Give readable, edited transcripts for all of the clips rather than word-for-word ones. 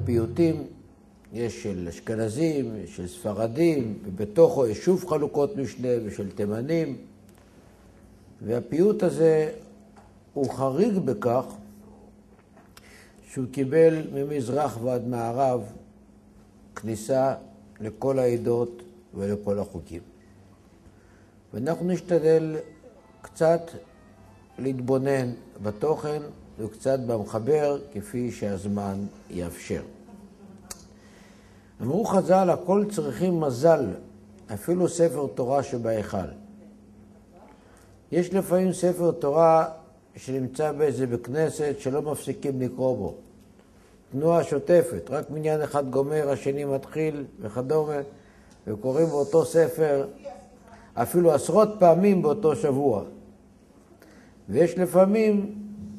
פיוטים, יש של אשכנזים, של ספרדים, ובתוכו יש שוב חלוקות משנה ושל תימנים, והפיוט הזה הוא חריג בכך שהוא קיבל ממזרח ועד מערב כניסה לכל העדות ולכל החוקים. ואנחנו נשתדל קצת להתבונן בתוכן וקצת במחבר כפי שהזמן יאפשר. אמרו חז"ל, הכל צריכים מזל, אפילו ספר תורה שבהיכל. יש לפעמים ספר תורה שנמצא באיזה בכנסת שלא מפסיקים לקרוא בו. תנועה שוטפת, רק מניין אחד גומר, השני מתחיל וכדומה, וקוראים באותו ספר אפילו עשרות פעמים באותו שבוע. ויש לפעמים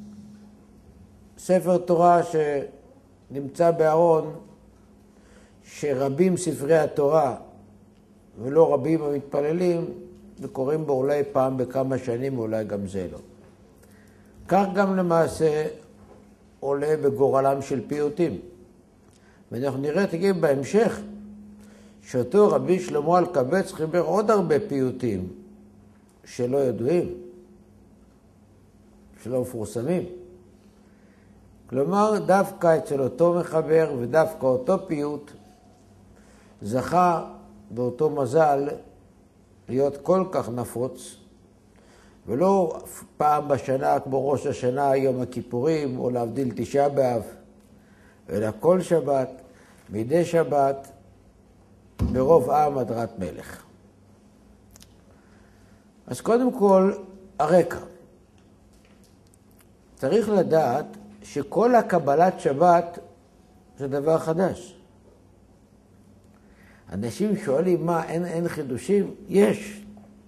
ספר תורה שנמצא בארון, שרבים ספרי התורה ולא רבים המתפללים, וקוראים בו אולי פעם בכמה שנים, אולי גם זה לא. כך גם למעשה עולה בגורלם של פיוטים. ואנחנו נראה תגיד בהמשך, שאותו רבי שלמה אלקבץ חיבר עוד הרבה פיוטים שלא ידועים, שלא מפורסמים. כלומר, דווקא אצל אותו מחבר ודווקא אותו פיוט זכה באותו מזל להיות כל כך נפוץ, ולא פעם בשנה כמו ראש השנה, יום הכיפורים, או להבדיל תשעה באב, אלא כל שבת, מדי שבת, ברוב עם הדרת מלך. אז קודם כל, הרקע. צריך לדעת שכל הקבלת שבת זה דבר חדש. אנשים שואלים מה, אין חידושים? יש.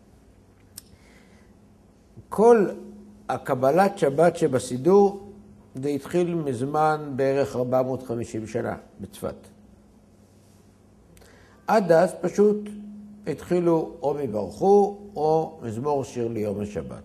כל הקבלת שבת שבסידור, זה התחיל מזמן בערך 450 שנה בצפת. עד אז פשוט התחילו או מברכו או מזמור שיר ליום השבת.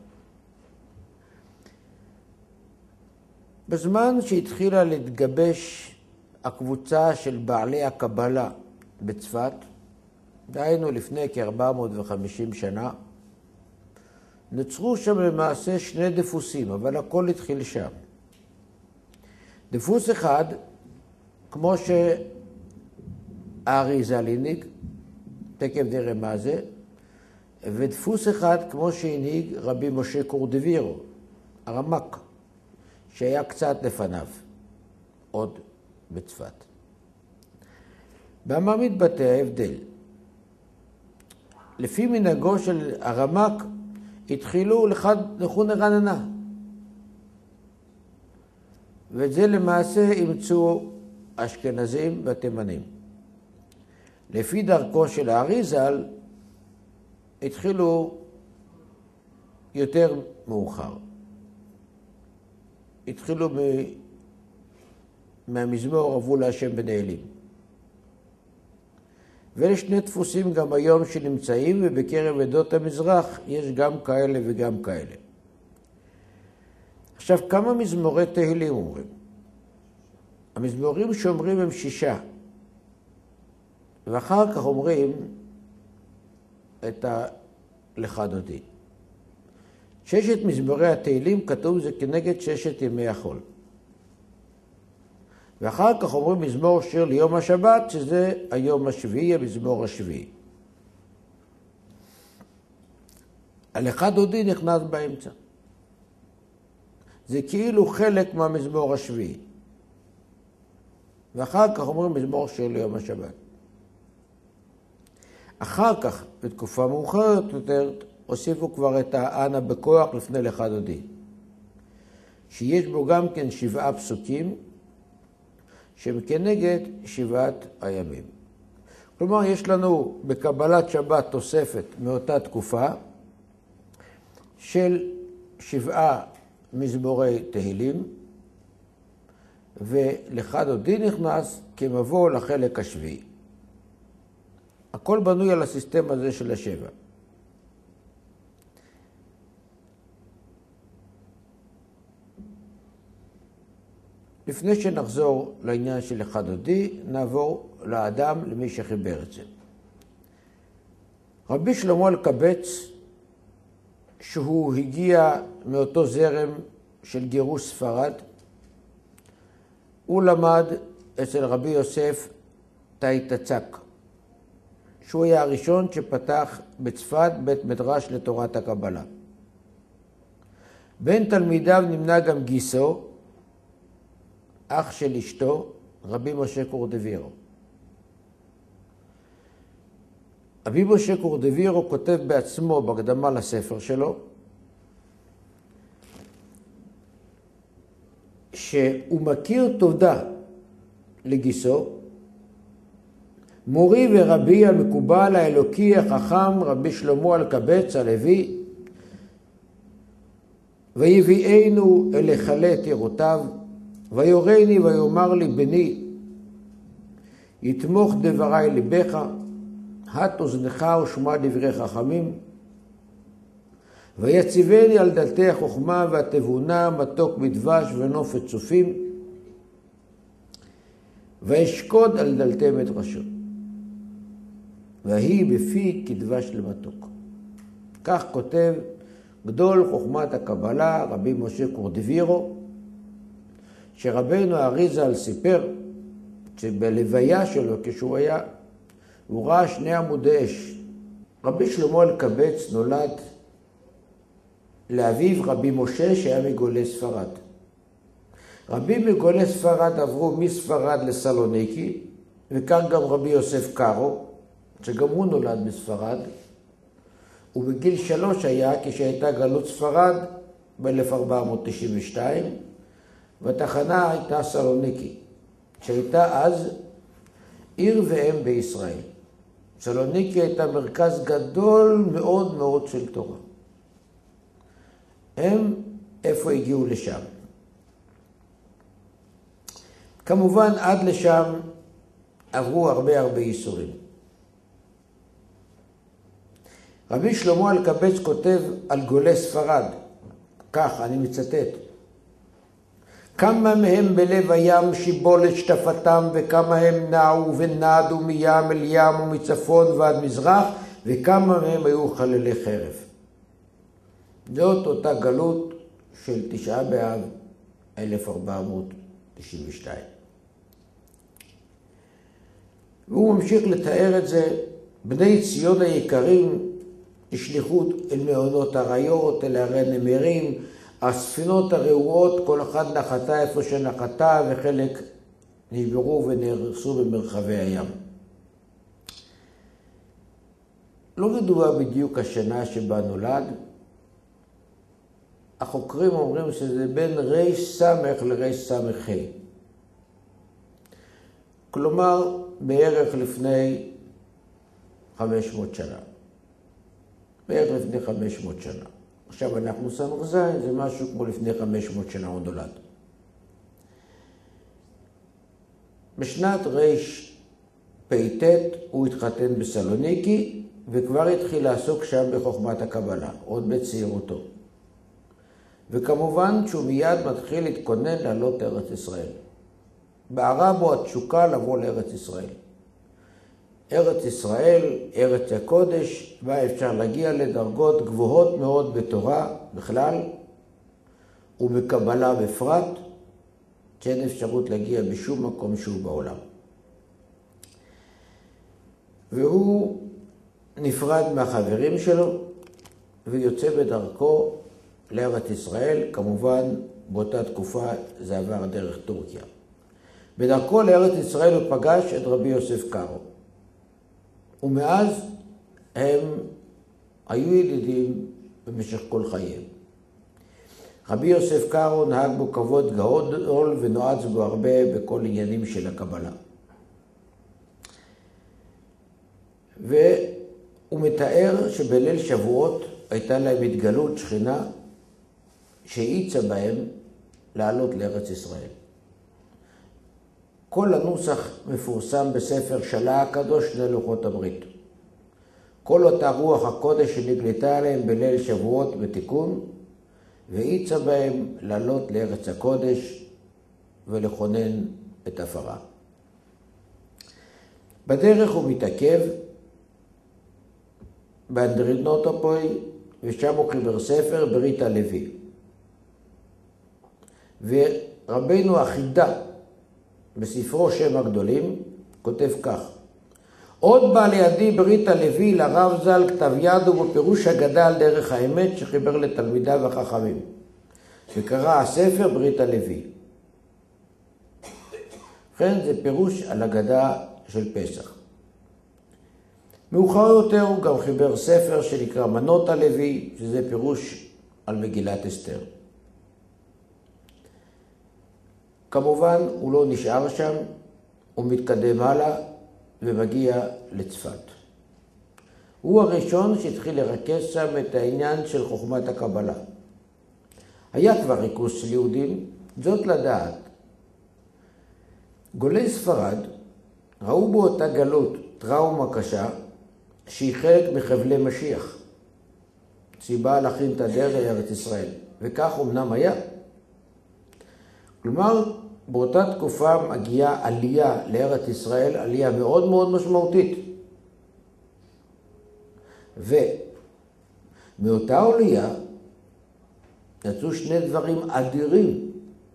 בזמן שהתחילה להתגבש הקבוצה של בעלי הקבלה בצפת, דהיינו לפני כ-450 שנה, נוצרו שם למעשה שני דפוסים, אבל הכל התחיל שם. דפוס אחד, כמו שהאריזל הנהיג, תכף נראה מה זה, ודפוס אחד כמו שהנהיג רבי משה קורדווירו, הרמ"ק, שהיה קצת לפניו, עוד בצפת. במה מתבטא ההבדל? לפי מנהגו של הרמ"ק, התחילו לכו נרננה. ואת זה למעשה אימצו אשכנזים והתימנים. לפי דרכו של האריזל, התחילו יותר מאוחר. התחילו מהמזמור אבו להשם בנעילים. ויש שני דפוסים גם היום שנמצאים, ובקרב עדות המזרח יש גם כאלה וגם כאלה. עכשיו, כמה מזמורי תהילים אומרים? המזמורים שאומרים הם 6. ואחר כך אומרים את לך דודי. 6 מזמורי התהילים כתוב זה כנגד 6 ימי החול. ואחר כך אומרים מזמור שיר ליום השבת, שזה היום השביעי, המזמור השביעי. לך דודי נכנס באמצע. זה כאילו חלק מהמזמור השביעי. ואחר כך אומרים מזמור שיר ליום השבת. אחר כך, בתקופה מאוחרת יותר, הוסיפו כבר את האנה בכוח לפני לך דודי. שיש בו גם כן 7 פסוקים, שהם כנגד 7 הימים. כלומר, יש לנו בקבלת שבת תוספת מאותה תקופה של 7 מזמורי תהילים, ולך דודי נכנס כמבוא לחלק השביעי. הכל בנוי על הסיסטם הזה של 7. לפני שנחזור לעניין של אחד דודי, נעבור לאדם, למי שחיבר את זה. רבי שלמה אלקבץ, שהוא הגיע מאותו זרם של גירוש ספרד, הוא למד אצל רבי יוסף טאיטצק, שהוא היה הראשון שפתח בצפת בית מדרש לתורת הקבלה. בין תלמידיו נמנה גם גיסו, אח של אשתו, רבי משה קורדווירו. רבי משה קורדווירו כותב בעצמו בהקדמה לספר שלו, שהוא מכיר תודה לגיסו, מורי ורבי המקובל האלוקי החכם רבי שלמה אלקבץ הלוי, ויביאנו אל היכלי טירותיו, ויורני ויאמר לי בני, יתמוך דברי לבך, הט אוזנך ושמע דברי חכמים, ויציבני על דלתי החוכמה והתבונה, מתוק מדבש ונופת צופים, ואשקוד על דלתי מדרשות, והיא בפי כדבש למתוק. כך כותב גדול חוכמת הקבלה רבי משה קורדווירו, שרבנו אריזל סיפר שבלוויה שלו כשהוא היה, הוא ראה 2 עמודי אש. רבי שלמה אלקבץ נולד לאביו רבי משה שהיה מגולי ספרד. רבים מגולי ספרד עברו מספרד לסלוניקי, וכאן גם רבי יוסף קארו, שגם הוא נולד בספרד, ובגיל 3 היה כשהייתה גלות ספרד ב-1492, והתחנה הייתה סלוניקי, שהייתה אז עיר ואם בישראל. סלוניקי הייתה מרכז גדול מאוד מאוד של תורה. הם איפה הגיעו לשם? כמובן עד לשם עברו הרבה ייסורים. רבי שלמה אלקבץ כותב על גולי ספרד, כך אני מצטט, כמה מהם בלב הים שיבולת שטפתם, וכמה הם נעו ונעדו מים אל ים ומצפון ועד מזרח, וכמה מהם היו חללי חרב. זאת אותה גלות של 9 באב 1492. והוא ממשיך לתאר את זה, בני ציון היקרים השליכות אל מעונות אריות, אל ערי נמרים, הספינות הרעועות, כל אחת נחתה איפה שנחתה, וחלק נשברו ונהרסו במרחבי הים. לא מדובר בדיוק השנה שבה נולד. החוקרים אומרים שזה בין רש סמך לרש סמך. כלומר, בערך לפני 500 שנה. בערך לפני 500 שנה. עכשיו אנחנו סמך זין, זה משהו כמו לפני 500 שנה הוא נולד. בשנת רש פ"ט הוא התחתן בסלוניקי, וכבר התחיל לעסוק שם בחוכמת הקבלה, עוד בצעירותו. וכמובן שהוא מיד מתחיל להתכונן לעלות לארץ ישראל. בערה בו התשוקה לבוא לארץ ישראל. ארץ ישראל, ארץ הקודש, בה אפשר להגיע לדרגות גבוהות מאוד בתורה בכלל, ובקבלה בפרט, שאין אפשרות להגיע בשום מקום שהוא בעולם. והוא נפרד מהחברים שלו, ויוצא בדרכו לארץ ישראל, כמובן באותה תקופה זה עבר דרך טורקיה. בדרכו לארץ ישראל הוא פגש את רבי יוסף קארו. ומאז הם היו ידידים במשך כל חייהם. רבי יוסף קארו נהג בו כבוד גדול ונועץ בו הרבה בכל עניינים של הקבלה. והוא מתאר שבליל שבועות הייתה להם התגלות שכינה שהאיצה בהם לעלות לארץ ישראל. כל הנוסח מפורסם בספר שלה הקדוש, 2 לוחות הברית. כל אותה רוח הקודש שנגלתה עליהם בליל שבועות בתיקון, והאיצה בהם לעלות לארץ הקודש, ולכונן את הפרה. בדרך הוא מתעכב באנדרינוטופוי, ושם הוא חיבר ספר ברית הלוי. ורבנו החידה בספרו שם הגדולים כותב כך: עוד בא לידי ברית הלוי לרב ז"ל כתב יד ובפירוש אגדה על דרך האמת שחיבר לתלמידיו החכמים, וקרא הספר ברית הלוי. ובכן זה פירוש על אגדה של פסח. מאוחר יותר הוא גם חיבר ספר שנקרא מנות הלוי, שזה פירוש על מגילת אסתר. כמובן הוא לא נשאר שם, הוא מתקדם הלאה ומגיע לצפת. הוא הראשון שהתחיל לרכז שם את העניין של חוכמת הקבלה. היה כבר ריכוז של יהודים, זאת לדעת. גולי ספרד ראו באותה גלות טראומה קשה שהיא חלק מחבלי משיח, שהיא באה להכין את הדרך לארץ ישראל, וכך אמנם היה. כלומר, באותה תקופה מגיעה עלייה לארץ ישראל, עלייה מאוד מאוד משמעותית. ומאותה עלייה יצאו שני דברים אדירים.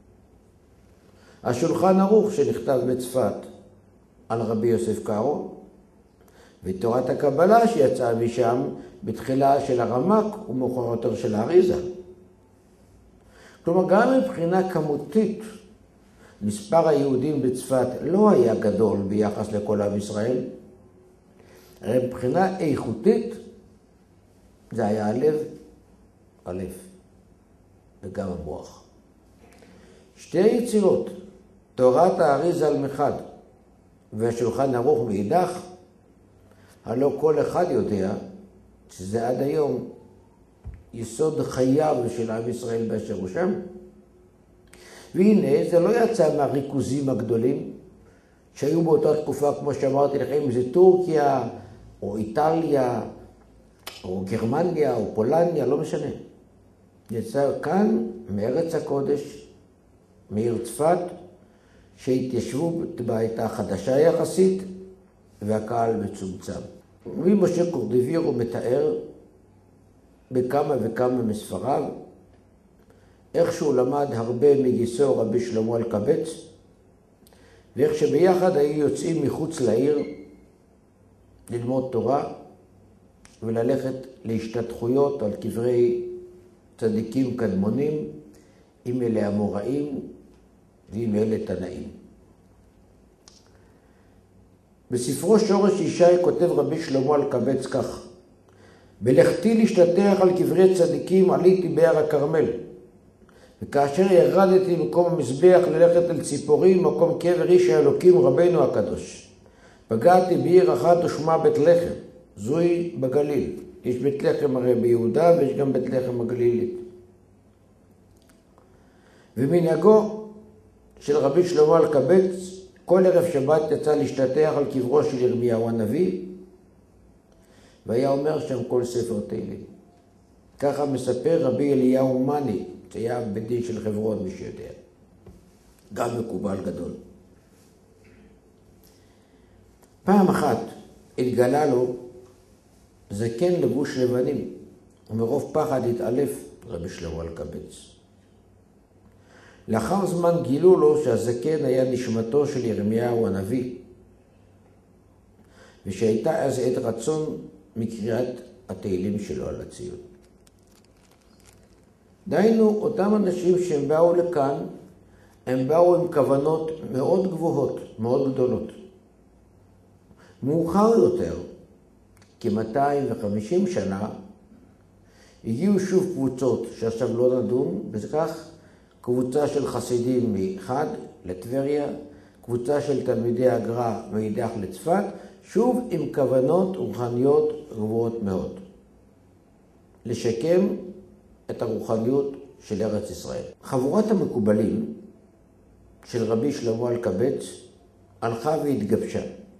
השולחן ערוך שנכתב בצפת על רבי יוסף קארו, ותורת הקבלה שיצאה משם בתחילה של הרמ"ק ומאוחר יותר של האריזה. כלומר, גם מבחינה כמותית, מספר היהודים בצפת לא היה גדול ביחס לכל עם ישראל. הרי מבחינה איכותית, זה היה הלב וגם המוח. שתי יצירות, תורת האריזה על מחד והשולחן ערוך מאידך, הלא כל אחד יודע שזה עד היום יסוד חייו של עם ישראל באשר הוא שם. והנה, זה לא יצא מהריכוזים הגדולים שהיו באותה תקופה, כמו שאמרתי לכם, אם זה טורקיה או איטליה או גרמניה או פולניה, לא משנה. יצא כאן מארץ הקודש, מעיר צפת, שהתיישבו בעייתה חדשה יחסית והקהל מצומצם. ממשה קורדביר הוא מתאר בכמה וכמה מספריו איך שהוא למד הרבה מגיסו רבי שלמה אלקבץ, ואיך שביחד היו יוצאים מחוץ לעיר ללמוד תורה וללכת להשתתחויות על קברי צדיקים קדמונים, עם אלה אמוראים ועם אלה תנאים. בספרו שורש ישי כותב רבי שלמה אלקבץ כך: בלכתי להשתטח על קברי צדיקים עליתי בהר הכרמל, וכאשר ירדתי במקום המזבח ללכת אל ציפורים, מקום קבר איש האלוקים רבנו הקדוש, פגעתי בעיר אחת ושמה בית לחם, זוהי בגליל. יש בית לחם הרי ביהודה ויש גם בית לחם הגלילית. ומנהגו של רבי שלמה אלקבץ, כל ערב שבת יצא להשתטח על קברו של ירמיהו הנביא, והיה אומר שם כל ספר תהילים. ככה מספר רבי אליהו מני, שהיה בית דין של חברון, מי שיודע. גם מקובל גדול. פעם אחת התגלה לו זקן לבוש לבנים, ומרוב פחד התעלף רבי שלמה אלקבץ. לאחר זמן גילו לו שהזקן היה נשמתו של ירמיהו הנביא, ושהייתה אז עת רצון מקריאת התהילים שלו על הציון. דהיינו, אותם אנשים שהם באו לכאן, הם באו עם כוונות מאוד גבוהות, מאוד גדולות. מאוחר יותר, כ-250 שנה, הגיעו שוב קבוצות שעכשיו לא נדון, בכך קבוצה של חסידים מחד לטבריה, קבוצה של תלמידי הגר"א מאידך לצפת, שוב עם כוונות רוחניות גבוהות מאוד. לשקם את הרוחניות של ארץ ישראל. חבורת המקובלים של רבי שלמה אלקבץ הלכה והתגבשה.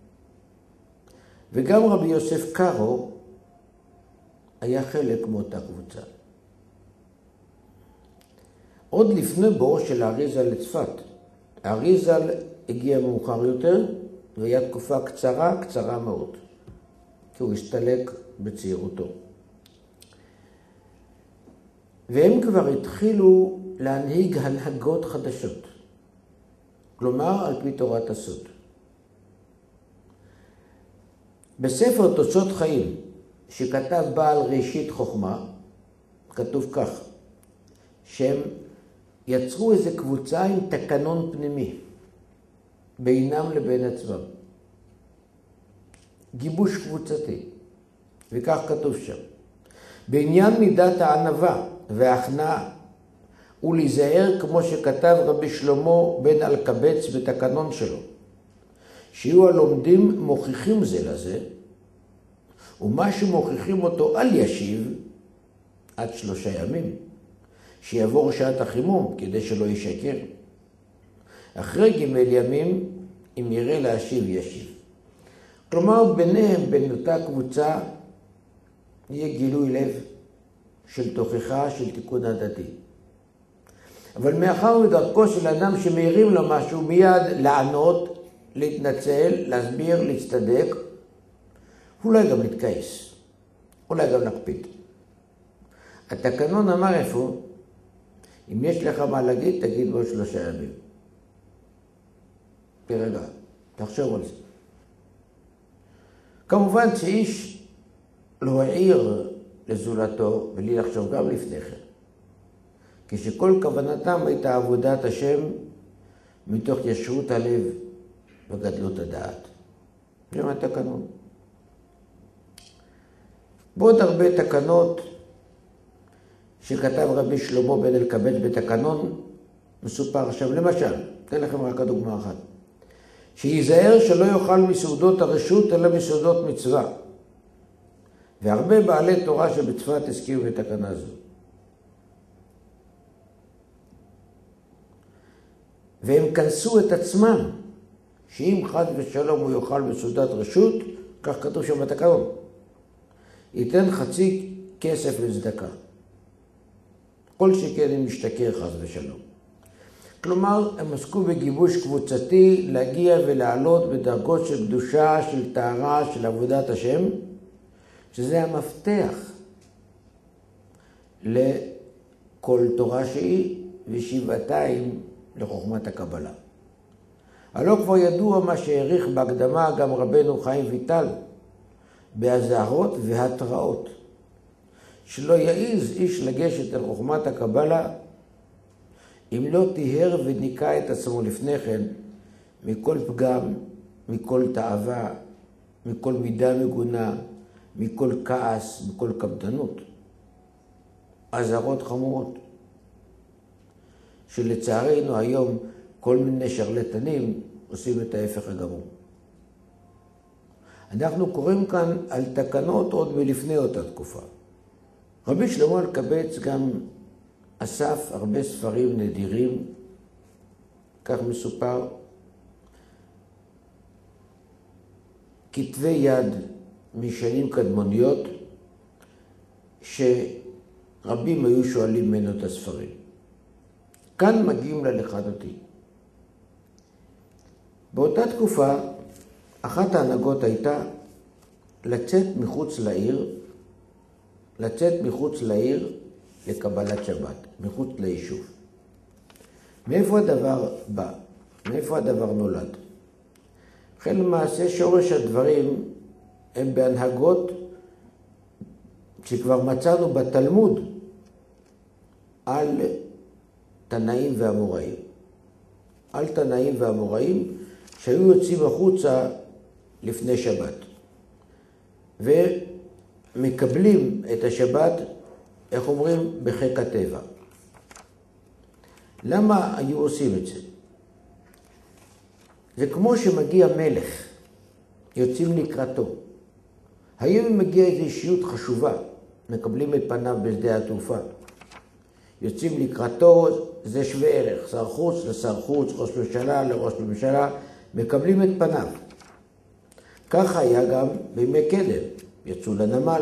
וגם רבי יוסף קארו היה חלק מאותה קבוצה. עוד לפני בואו של האריזה לצפת, האריזל הגיע מאוחר יותר, והיה תקופה קצרה מאוד, כי הוא הסתלק בצעירותו. והם כבר התחילו להנהיג הנהגות חדשות, כלומר על פי תורת הסוד. בספר תוצאות חיים, שכתב בעל ראשית חוכמה, כתוב כך, שהם יצרו איזו קבוצה עם תקנון פנימי, בינם לבין עצמם. גיבוש קבוצתי, וכך כתוב שם. בעניין מידת הענווה וההכנעה, ולהיזהר כמו שכתב רבי שלמה בן אלקבץ בתקנון שלו, שיהיו הלומדים מוכיחים זה לזה, ומה שמוכיחים אותו אל ישיב עד 3 ימים, שיעבור שעת החימום כדי שלא ישקר. אחרי ג' ימים, אם יראה להשיב ישיב. כלומר, ביניהם, בין אותה קבוצה, יהיה גילוי לב של תוכחה, של תיקון הדתי. אבל מאחר מדרכו של אדם שמעירים לו משהו, מיד לענות, להתנצל, להסביר, להצטדק, אולי גם להתכעס, אולי גם להקפיד. התקנון אמר איפה? אם יש לך מה להגיד, תגיד בעוד 3 ימים. תרגע, תחשוב על זה. כמובן שאיש לא העיר לזולתו, ולי לחשוב גם לפני כן. כשכל כוונתם הייתה עבודת השם מתוך ישרות הלב וגדלות הדעת. זה מהתקנון. בעוד הרבה תקנות שכתב רבי שלמה בן אלקבץ בתקנון, מסופר עכשיו, למשל, אתן לכם רק הדוגמה אחת, שיזהר שלא יאכל מסעודות הרשות אלא מסעודות מצווה. והרבה בעלי תורה שבצפת הזכירו בתקנה זו. והם כנסו את עצמם, שאם חד ושלום הוא יאכל בסעודת רשות, כך כתוב שם בתקנון, ייתן חצי כסף לצדקה. כל שכן אם משתכר חס ושלום. כלומר, הם עסקו בגיבוש קבוצתי להגיע ולעלות בדרגות של קדושה, של טהרה, של עבודת השם, שזה המפתח לכל תורה שהיא ושבעתיים לחוכמת הקבלה. הלא כבר ידוע מה שהעריך בהקדמה גם רבנו חיים ויטל בהזהרות והתראות, שלא יעיז איש לגשת אל חוכמת הקבלה אם לא תיהר וניקה את עצמו לפני כן מכל פגם, מכל תאווה, מכל מידה מגונה, מכל כעס, מכל קפדנות. אזהרות חמורות, שלצערנו היום כל מיני שרלטנים עושים את ההפך הגמור. אנחנו קוראים כאן על תקנות עוד מלפני אותה תקופה. רבי שלמה אלקבץ גם אסף הרבה ספרים נדירים, כך מסופר, כתבי יד משנים קדמוניות, שרבים היו שואלים ממנו את הספרים. כאן מגיעים ללכדותי. באותה תקופה, אחת ההנהגות הייתה לצאת מחוץ לעיר לקבלת שבת, מחוץ ליישוב. מאיפה הדבר בא? מאיפה הדבר נולד? לכן למעשה שורש הדברים הם בהנהגות שכבר מצאנו בתלמוד על תנאים ואמוראים. על תנאים ואמוראים שהיו יוצאים החוצה לפני שבת. ומקבלים את השבת, איך אומרים, בחיק הטבע. למה היו עושים את זה? זה כמו שמגיע מלך, יוצאים לקראתו. היום מגיע איזו אישיות חשובה, מקבלים את פניו בשדה התעופה. יוצאים לקראתו, זה שווה ערך, שר חוץ לשר חוץ, ראש ממשלה לראש ממשלה, מקבלים את פניו. כך היה גם בימי קדם, יצאו לנמל.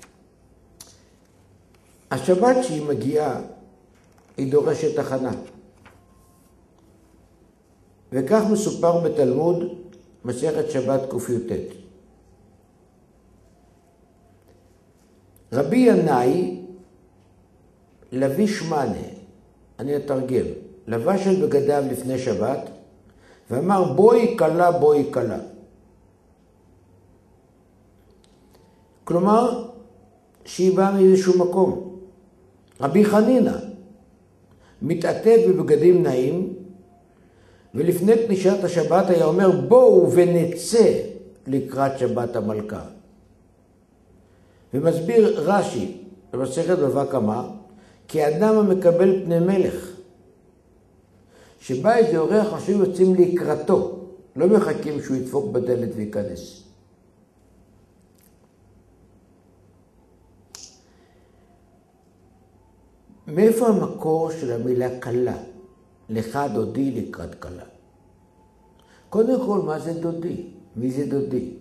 השבת שהיא מגיעה, היא דורשת הכנה. וכך מסופר בתלמוד מסכת שבת קי"ט. רבי ינאי לביש מנה, אני אתרגם, לבש את בגדיו לפני שבת ואמר בואי כלה בואי כלה. כלומר שהיא באה מאיזשהו מקום. רבי חנינא מתעטף בבגדים נעים, ולפני כניסת השבת היה אומר בואו ונצא לקראת שבת המלכה. ומסביר רש"י במסכת בבא קמא, כי אדם המקבל פני מלך, שבא איזה אורח עכשיו יוצאים לקראתו, לא מחכים שהוא ידפוק בדלת וייכנס. מאיפה המקור של המילה כלה? לך דודי לקראת כלה. קודם כל, מה זה דודי? מי זה דודי?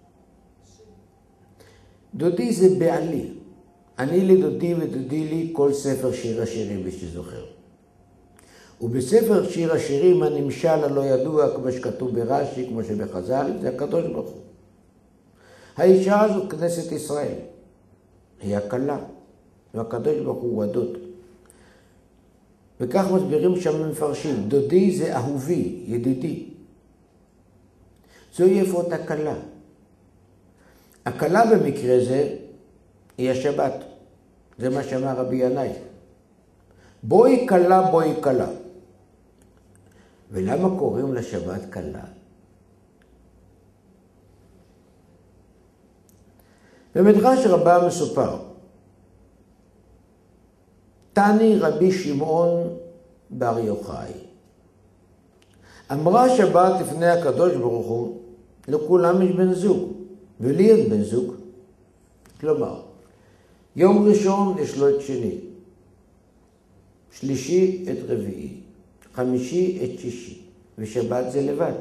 דודי זה בעלי. אני לדודי ודודי לי כל ספר שיר השירים ושזוכר. ובספר שיר השירים הנמשל הלא ידוע כמו שכתוב ברש"י, כמו שבחז"ל, זה הקדוש ברוך הוא. האישה הזו כנסת ישראל. היא הכלה. והקדוש ברוך הוא הדוד. וכך מסבירים שם מפרשים, דודי זה אהובי, ידידי. זוהי יפות הכלה. הכלה במקרה זה היא השבת. זה מה שאמר רבי ינאי. בואי כלה, בואי כלה. ולמה קוראים לשבת כלה? במדרש רבה מסופר, תני רבי שמעון בר יוחאי. אמרה שבת לפני הקדוש ברוך הוא, לכולם יש בן זוג, ולי אין בן זוג. כלומר, יום ראשון יש לו את שני, שלישי את רביעי, חמישי את שישי, ושבת זה לבד.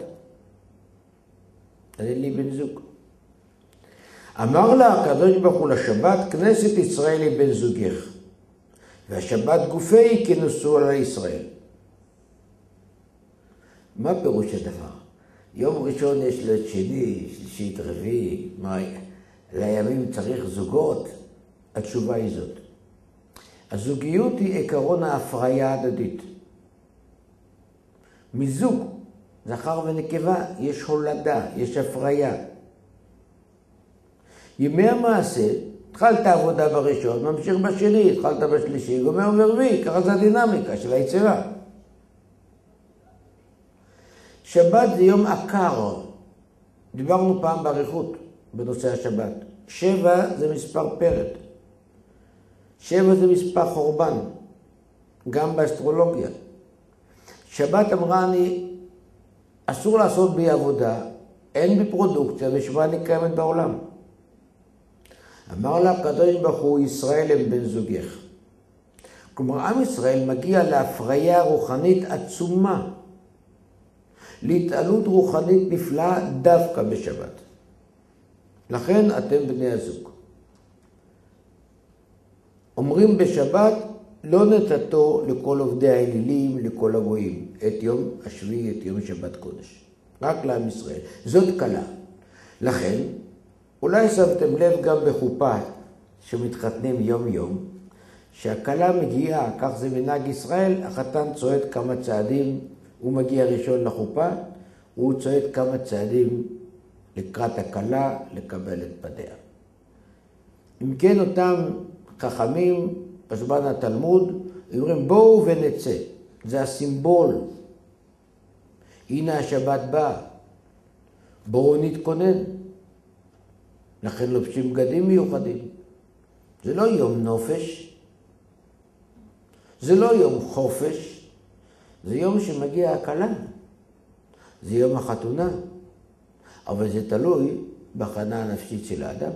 אין לי בן זוג. אמר לה הקדוש ברוך הוא לשבת, כנסת ישראל היא בן זוגך. והשבת גופי כנוסו על ישראל. מה פירוש הדבר? יום ראשון יש לו את שני, שלישי את רביעי, לימים צריך זוגות? התשובה היא זאת. הזוגיות היא עקרון ההפריה ההדדית. מזוג, זכר ונקבה, יש הולדה, יש הפריה. ימי המעשה, התחלת עבודה בראשון, ממשיך בשני, התחלת בשלישי, גומר ברביעי, ככה זה הדינמיקה של היצירה. שבת זה יום עקר. דיברנו פעם באריכות בנושא השבת. 7 זה מספר פרד. 7 זה מספר חורבן, גם באסטרולוגיה. שבת אמרה אני, אסור לעשות בי עבודה, אין בי פרודוקציה, ושמה אני קיימת בעולם. אמר לה הקדוש ברוך הוא, ישראל הם בן זוגך. כלומר, עם ישראל מגיע להפריה רוחנית עצומה, להתעלות רוחנית נפלאה דווקא בשבת. לכן אתם בני הזוג. אומרים בשבת, לא נתתו לכל עובדי האלילים, לכל הגויים, את יום השביעי, את יום שבת קודש. רק לעם ישראל. זאת כלה. לכן, אולי שמתם לב גם בחופה שמתחתנים יום יום, שהכלה מגיעה, כך זה מנהג ישראל, החתן צועד כמה צעדים, הוא מגיע ראשון לחופה, הוא צועד כמה צעדים לקראת הכלה לקבל את פניה. אם כן אותם חכמים בזמן התלמוד, אומרים בואו ונצא, זה הסימבול. הנה השבת באה, בואו נתכונן. לכן לובשים בגדים מיוחדים. זה לא יום נופש, זה לא יום חופש, זה יום שמגיע הכלה, זה יום החתונה, אבל זה תלוי בהכנה הנפשית של האדם.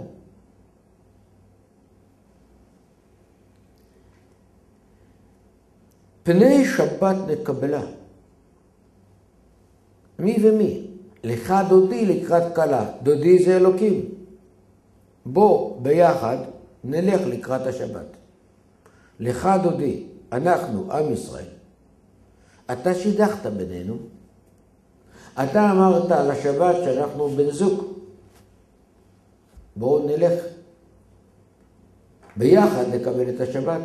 פני שבת נקבלה. מי ומי? לך דודי לקראת כלה. דודי זה אלוקים. בוא ביחד נלך לקראת השבת. לך דודי, אנחנו עם ישראל. אתה שידכת בינינו, אתה אמרת על השבת שאנחנו בן זוג. בואו נלך. ביחד לקבל את השבת.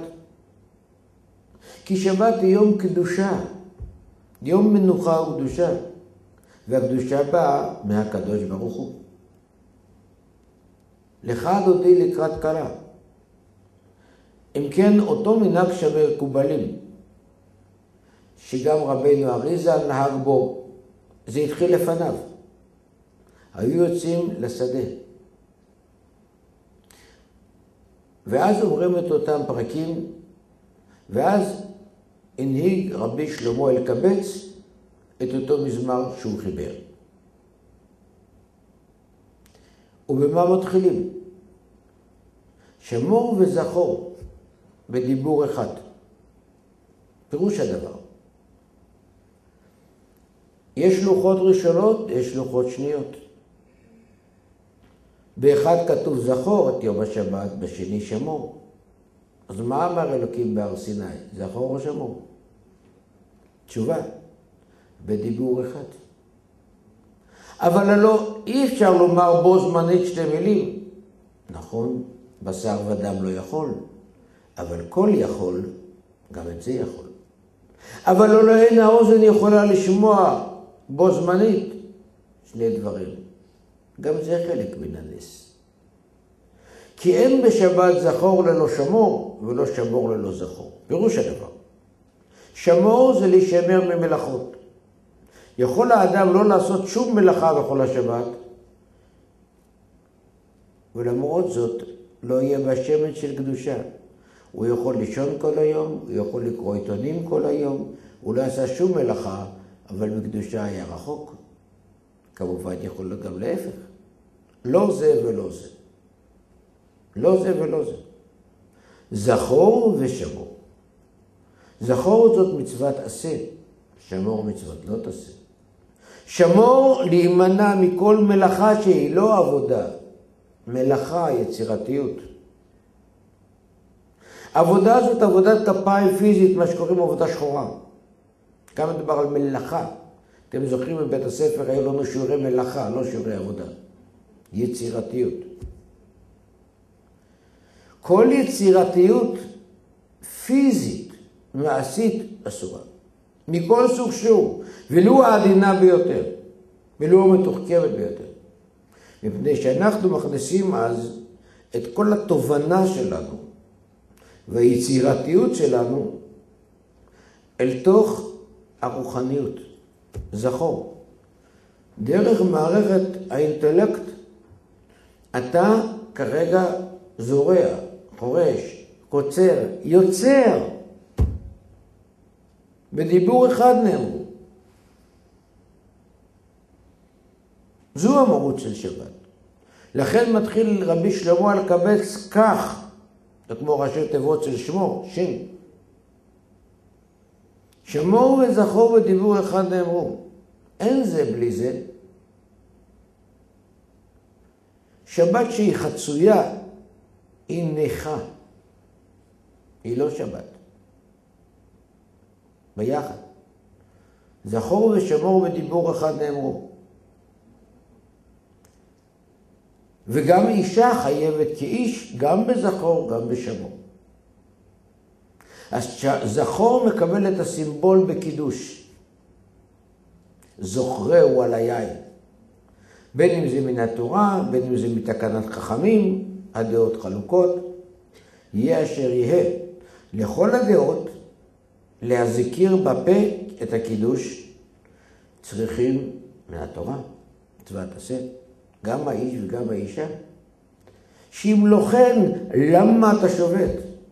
כי שבת היא יום קדושה. יום מנוחה וקדושה. והקדושה באה מהקדוש ברוך הוא. לך דודי לקראת קלה. אם כן, אותו מנהג שמקובלים, שגם רבינו אריז"ל נהג בו, זה התחיל לפניו. היו יוצאים לשדה. ואז אומרים את אותם פרקים, ואז הנהיג רבי שלמה אלקבץ את אותו מזמר שהוא חיבר. ובמה מתחילים? שמור וזכור בדיבור אחד. פירוש הדבר. יש לוחות ראשונות, יש לוחות שניות. באחד כתוב זכור את יום השבת, בשני שמור. אז מה אמר אלוקים בהר סיני? זכור או שמור? תשובה, בדיבור אחד. אבל לא, אי אפשר לומר בו זמנית שתי מילים. נכון, בשר ודם לא יכול, אבל כל יכול, גם את זה יכול. אבל לא אין האוזן יכולה לשמוע בו זמנית שני דברים. גם זה חלק מן הנס. כי אין בשבת זכור ללא שמור, ולא שמור ללא זכור. פירוש הדבר. שמור זה להישמר ממלאכות. יכול האדם לא לעשות שום מלאכה בכל השבת, ולמרות זאת לא יהיה בשמן של קדושה. הוא יכול לישון כל היום, הוא יכול לקרוא עיתונים כל היום, הוא לא עשה שום מלאכה, אבל בקדושה היה רחוק. כמובן יכול גם להפך. לא זה ולא זה. לא זה ולא זה. זכור ושמור. זכור זאת מצוות עשה, שמור מצוות לא תעשה. שמור להימנע מכל מלאכה שהיא לא עבודה. מלאכה, יצירתיות. עבודה זאת עבודת כפיים פיזית, מה שקוראים עבודה שחורה. כאן מדובר על מלאכה. אתם זוכרים בבית הספר, היו לנו שיעורי מלאכה, לא שיעורי עבודה. יצירתיות. כל יצירתיות פיזית, מעשית, אסורה. מכל סוג שהוא, ולו העדינה ביותר, ולו המתוחכמת ביותר. מפני שאנחנו מכניסים אז את כל התובנה שלנו, והיצירתיות שלנו, אל תוך הרוחניות. זכור. דרך מערכת האינטלקט, אתה כרגע זורע, חורש, קוצר, יוצר. בדיבור אחד נאמרו. זו המהות של שבת. לכן מתחיל רבי שלמה אלקבץ כך, זה כמו ראשי תיבות של שמו, שם. שמור וזכור בדיבור אחד נאמרו. אין זה בלי זה. שבת שהיא חצויה, היא נכה. היא לא שבת. ביחד. זכור ושמור בדיבור אחד נאמרו. וגם אישה חייבת כאיש, גם בזכור, גם בשמור. אז זכור מקבל את הסימבול בקידוש. זוכרהו על היין. בין אם זה מן התורה, בין אם זה מתקנת חכמים, הדעות חלוקות. יהיה אשר יהיה. לכל הדעות, להזכיר בפה את הקידוש, צריכים מהתורה, מצוות עשה, גם האיש וגם האישה. שאם לא כן, למה אתה שובת?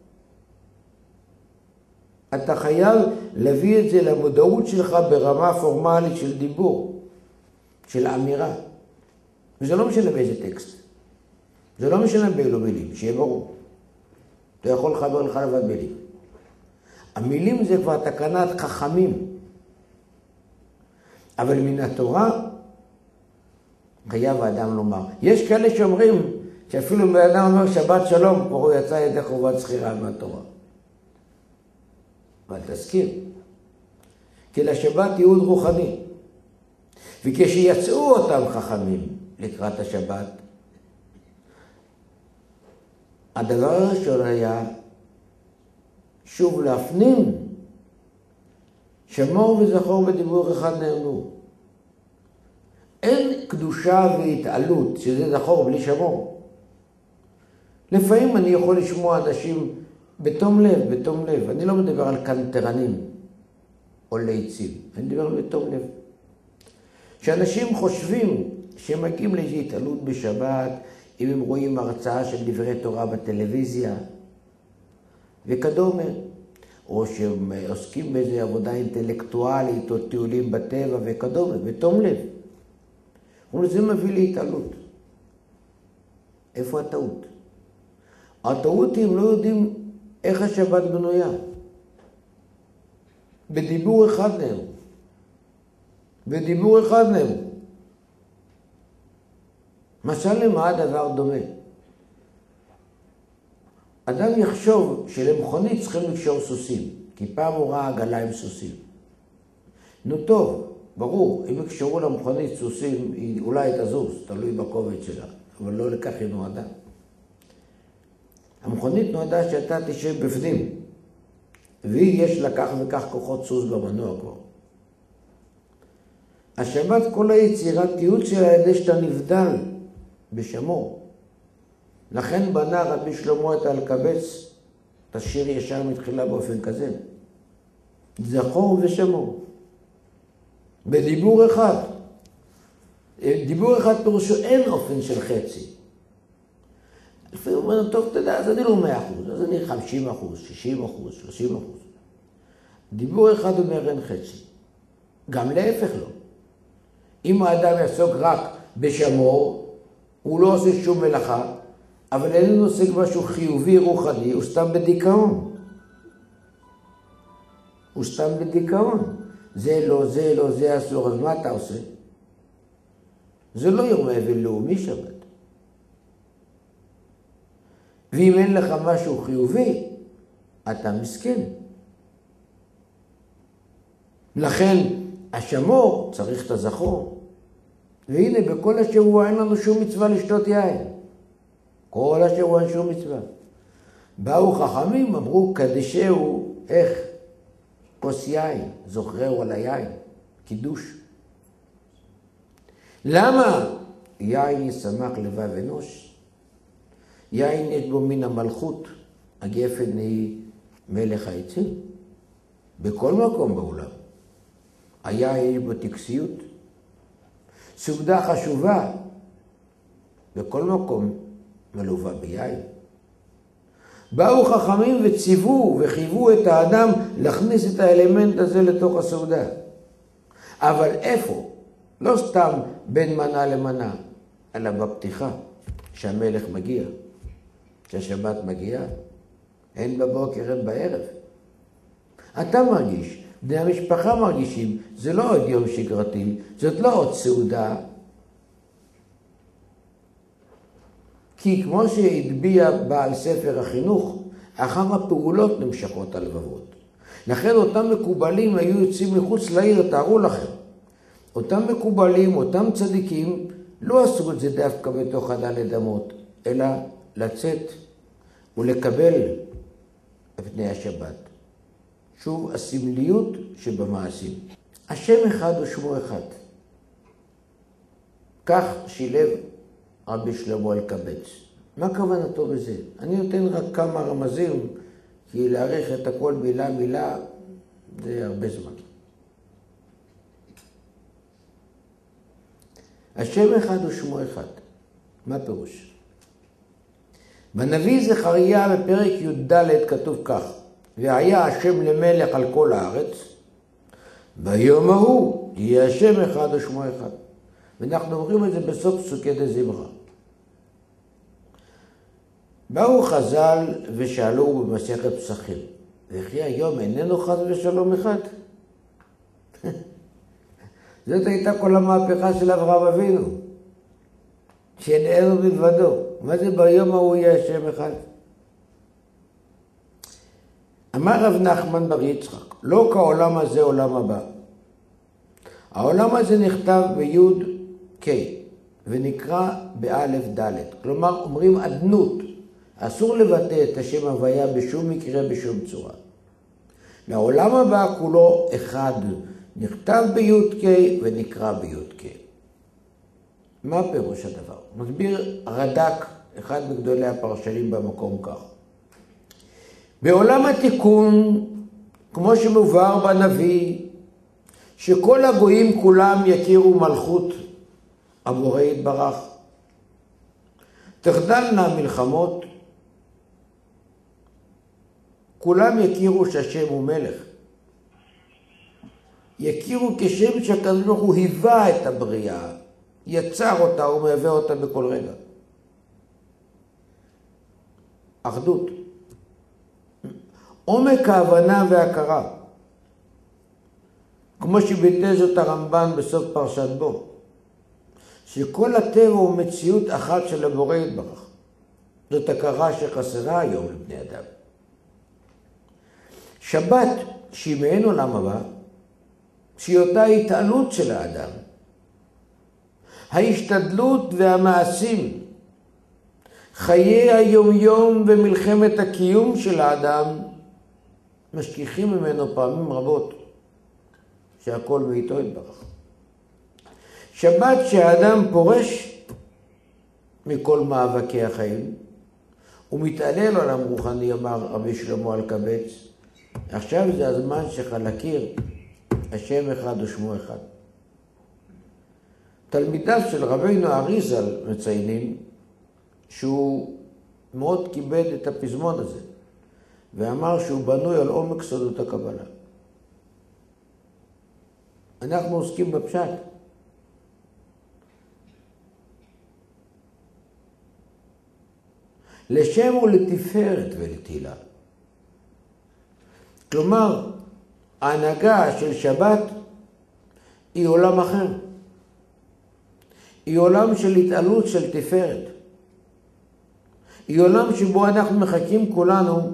אתה חייב להביא את זה למודעות שלך ברמה פורמלית של דיבור, של אמירה. וזה לא משנה באיזה טקסט. זה לא משנה באילו מילים, שיהיה ברור. אתה יכול לחבר לך לבד מילים. המילים זה כבר תקנת חכמים. אבל מן התורה חייב האדם לומר. יש כאלה שאומרים שאפילו באדם אומר שבת שלום, כבר הוא יצא ידי חובת זכירה מהתורה. אבל תזכיר, כי לשבת ייעוד רוחני. וכשיצאו אותם חכמים לקראת השבת, הדבר הראשון היה שוב להפנים שמור וזכור בדיבור אחד נאמנו. אין קדושה והתעלות שזה זכור בלי שמור. לפעמים אני יכול לשמוע אנשים בתום לב. אני לא מדבר על קנטרנים או ליצים, אני מדבר בתום לב. שאנשים חושבים שהם מגיעים לאיזו התעלות בשבת, אם הם רואים הרצאה של דברי תורה בטלוויזיה וכדומה, או שהם עוסקים באיזו עבודה אינטלקטואלית או טיולים בטבע וכדומה, בתום לב. וזה מביא להתעלות. איפה הטעות? הטעות היא הם לא יודעים איך השבת בנויה. בדיבור אחד נאמר. משל למה הדבר דומה? אדם יחשוב שלמכונית צריכים לקשור סוסים, כי פעם הוא ראה עגלה עם סוסים. נו טוב, ברור, אם יקשרו למכונית סוסים, היא אולי תזוז, תלוי בכובד שלה, אבל לא לכך היא נועדה. המכונית נועדה שאתה תשב בפנים, והיא יש לה כך וכך כוחות סוס במנוע כבר. השבת כל היצירתיות שלה על ידי שאתה נבדל בשמור. לכן בנה רבי שלמה את אלקבץ, את השיר ישר מתחילה באופן כזה. זכור ושמור. בדיבור אחד. דיבור אחד פירושו אין אופן של חצי. לפעמים אומרים, טוב, תדע, אז אני לא 100%, אז אני 50%, 60%, 30%. דיבור אחד אומר אין חצי. גם להפך לא. אם האדם יעסוק רק בשמור, הוא לא עושה שום מלאכה, אבל איננו עוסק משהו חיובי רוחני, הוא סתם בדיכאון. זה לא, זה אסור, אז מה אתה עושה? זה לא יום אבל לאומי שבת. ואם אין לך משהו חיובי, אתה מסכן. לכן השמור צריך את הזכור. והנה בכל השבוע אין לנו שום מצווה לשתות יין. כל השבוע אין שום מצווה. באו חכמים, אמרו קדשהו, איך? כוס יין, זוכרהו על היין, קידוש. למה? יין ישמח לבב אנוש. יין יש בו מן המלכות, הגפן היא מלך העצים. בכל מקום בעולם. היין יש בו טקסיות. סעודה חשובה, בכל מקום מלווה ביין. באו חכמים וציוו וחייבו את האדם להכניס את האלמנט הזה לתוך הסעודה. אבל איפה? לא סתם בין מנה למנה, אלא בפתיחה, שהמלך מגיע, שהשבת מגיעה, הן בבוקר הן בערב. אתה מרגיש, בני המשפחה מרגישים, זה לא עוד יום שגרתי, זאת לא עוד סעודה. כי כמו שהטביע בעל ספר החינוך, אחר הפעולות נמשכות הלבבות. לכן אותם מקובלים היו יוצאים מחוץ לעיר, תארו לכם. אותם מקובלים, אותם צדיקים, לא עשו את זה דווקא בתוך הדלת אמות, אלא לצאת ולקבל את פני השבת. שוב, הסמליות שבמעשים. השם אחד ושמו אחד. כך שילב רבי שלמה אלקבץ. מה כוונתו בזה? אני נותן רק כמה רמזים, כי להעריך את הכל מילה זה הרבה זמן. השם אחד ושמו אחד. מה פירוש? בנביא זכריה בפרק י"ד כתוב כך: והיה השם למלך על כל הארץ, ביום ההוא יהיה השם אחד ושמו אחד. ואנחנו אומרים את זה בסוף פסוקי דזמרה. באו חז"ל ושאלו במסכת פסחים, וכי היום איננו חס ושלום אחד? זאת הייתה כל המהפכה של אברהם אבינו, שאיננו מלבדו. מה זה ביום ההוא יהיה השם אחד? אמר רב נחמן בר יצחק, לא כעולם הזה עולם הבא. העולם הזה נכתב ביוד K ונקרא באלף ד', כלומר אומרים אדנות, אסור לבטא את השם הוויה בשום מקרה, בשום צורה. לעולם הבא כולו אחד, נכתב ביוד K ונקרא ביוד K. מה פירוש הדבר? מסביר רד"ק, אחד מגדולי הפרשנים במקום כך. בעולם התיקון, כמו שמובהר בנביא, שכל הגויים כולם יכירו מלכות הבורא יתברך. תחדלנה מלחמות, כולם יכירו שהשם הוא מלך. יכירו כשם שהקדוש ברוך הוא היווה את הבריאה, יצר אותה ומהווה אותה בכל רגע. אחדות. עומק ההבנה וההכרה. כמו שביטא זאת הרמב"ן בסוף פרשת בו. שכל הטבע הוא מציאות אחת של הבורא יתברך. זאת הכרה שחסרה היום לבני אדם. שבת, שהיא מעין עולם הבא, שהיא אותה התעלות של האדם. ההשתדלות והמעשים, חיי היומיום ומלחמת הקיום של האדם, משכיחים ממנו פעמים רבות שהכל מאיתו יתברך. שבת שהאדם פורש מכל מאבקי החיים, הוא מתעלה לעולם רוחני, אמר רבי שלמה אלקבץ, עכשיו זה הזמן שלך להכיר השם אחד ושמו אחד. תלמידיו של רבינו אריזל מציינים שהוא מאוד כיבד את הפזמון הזה, ואמר שהוא בנוי על עומק סודות הקבלה. אנחנו עוסקים בפשט. לשם ולתפארת ולתהילה. כלומר, ההנהגה של שבת היא עולם אחר. היא עולם של התעלות של תפארת. היא עולם שבו אנחנו מחכים כולנו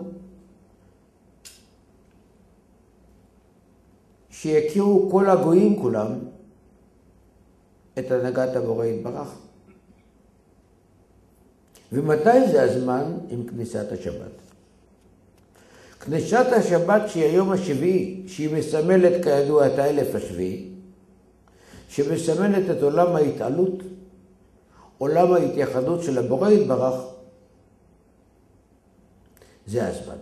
שיכירו כל הגויים כולם את הנהגת הבורא יתברך. ומתי זה הזמן? עם כניסת השבת. כניסת השבת שהיא היום השביעי, שהיא מסמלת כידוע את האלף השביעי, שמסמלת את עולם ההתעלות, עולם ההתייחדות של הבורא יתברך, זה הזמן.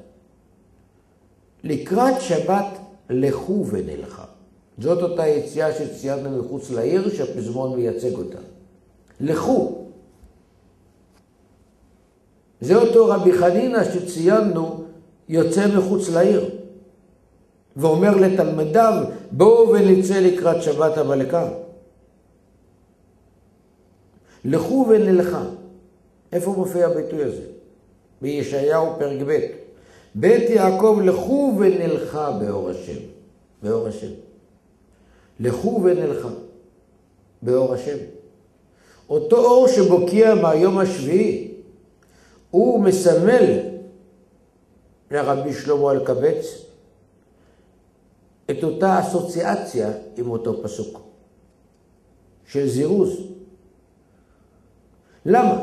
לקראת שבת לכו ונלכה. זאת אותה יציאה שציינו מחוץ לעיר שהפזמון מייצג אותה. לכו. זה אותו רבי חנינא שציינו יוצא מחוץ לעיר. ואומר לתלמידיו, בואו ונצא לקראת שבת המלכה. לכו ונלכה. איפה מופיע הביטוי הזה? בישעיהו פרק ב'. בית יעקב לכו ונלכה באור השם. באור השם. לכו ונלכה באור השם. אותו אור שבוקיע מהיום השביעי, הוא מסמל לרבי שלמה אלקבץ את אותה אסוציאציה עם אותו פסוק של זירוז. למה?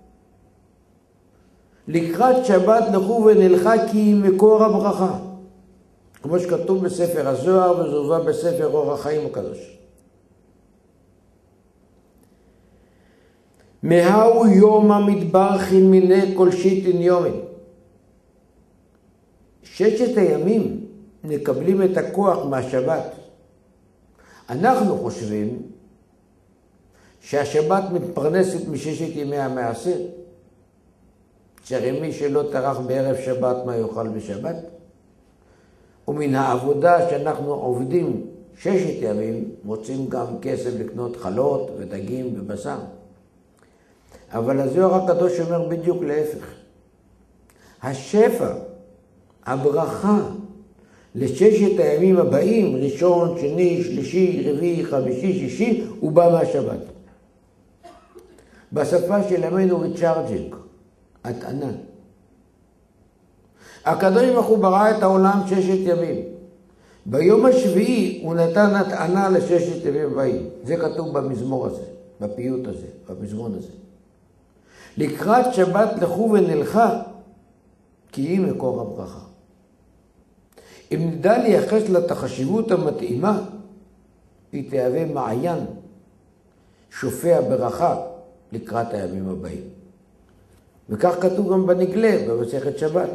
לקראת שבת לכו ונלכה כי היא מקור הברכה. כמו שכתוב בספר הזוהר וזה הובא בספר אור החיים הקדוש. מהו יום המתברכין מיני כל שיטין יומין. ששת הימים מקבלים את הכוח מהשבת. אנחנו חושבים שהשבת מתפרנסת מששת ימי המעשה. שהרי מי שלא טרח בערב שבת מה יאכל בשבת? ומן העבודה שאנחנו עובדים ששת ימים, מוצאים גם כסף לקנות חלות ודגים ובשר. אבל הזוהר הקדוש אומר בדיוק להפך. השפע, הברכה, לששת הימים הבאים, ראשון, שני, שלישי, רביעי, חמישי, שישי, הוא בא מהשבת. בשפה של ימינו ריצ'ארג'ינג, הטענה. הקדוש ברוך הוא ברא את העולם ששת ימים. ביום השביעי הוא נתן הטענה לששת ימים הבאים. זה כתוב במזמור הזה, בפיוט הזה, במזמון הזה. לקראת שבת לכו ונלכה, כי היא מקור הברכה. אם נדע לייחס לה את החשיבות המתאימה, היא תהווה מעיין שופע ברכה לקראת הימים הבאים. וכך כתוב גם בנגלה, במסכת שבת,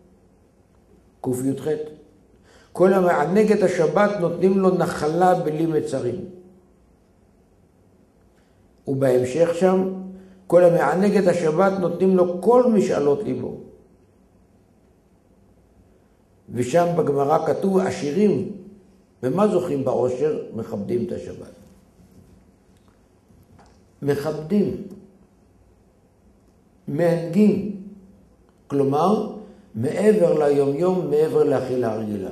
קי"ח. כל המענג את השבת נותנים לו נחלה בלי מצרים. ובהמשך שם, כל המענג את השבת נותנים לו כל משאלות ליבו. ושם בגמרא כתוב, עשירים, ומה זוכים בעושר? מכבדים את השבת. מכבדים, מענגים, כלומר, מעבר ליום-יום, מעבר לאכילה הרגילה.